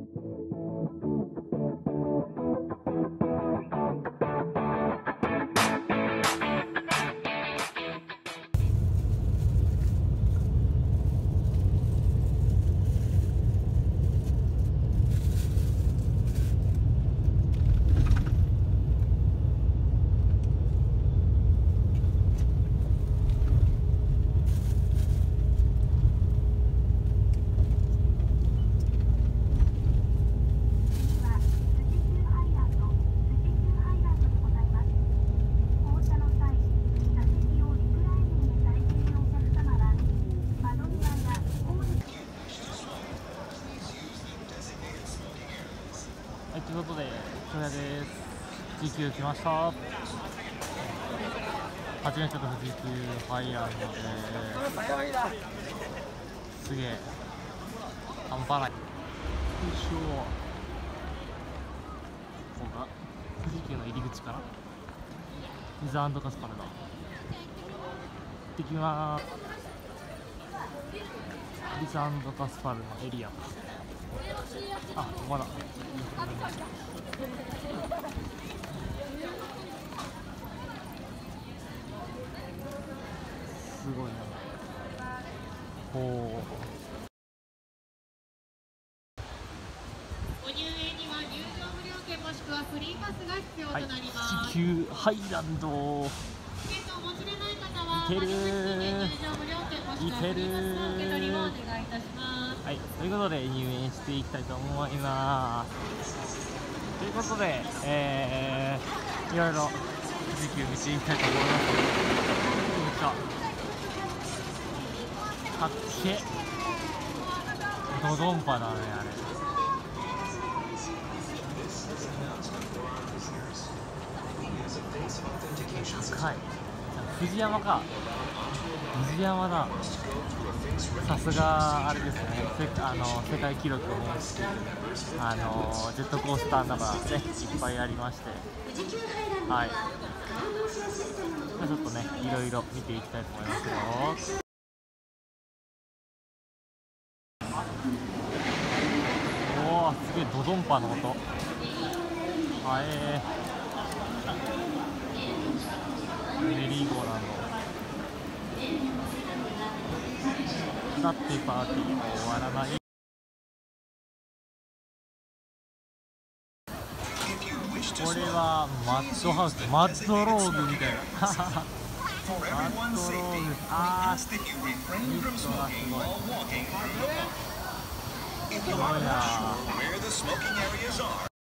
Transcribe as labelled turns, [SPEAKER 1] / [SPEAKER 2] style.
[SPEAKER 1] はい、ということで、翔也です。富士急来ました。初めての富士急ファイアンドで、すげえ、半端ない。よいしょ。ここが富士急の入り口から、リザー&カスパルだ。行ってきまーす。リザー&カスパルのエリア。あ、ここだ。すごいな。ほう。
[SPEAKER 2] ご入園には入場無料券もしくはフリーパスが必要となります。
[SPEAKER 1] 富士急ハイランド。
[SPEAKER 2] チケットをお持ちでない方は、
[SPEAKER 1] いけるー。
[SPEAKER 2] 入場無料券もしくはフリーパスの受け取りをお願いいたします。
[SPEAKER 1] はい、ということで入園していきたいと思います。ということで、いろいろ富士急見ていきたいと思います。よいしょ。かっけドドンパだね、あれ。高い。藤山か。藤山だ。さすがあれですね、世界記録を持っているジェットコースターなどね、いっぱいありまして、はい、ちょっとね、いろいろ見ていきたいと思いますよ。おお、すげえドドンパの音。メリーゴーランド。だってパーティーも終わらない。これはマッドハウス、マッドローグみたいな。マッドローグ。あー、ミッドはすごい。すごいな。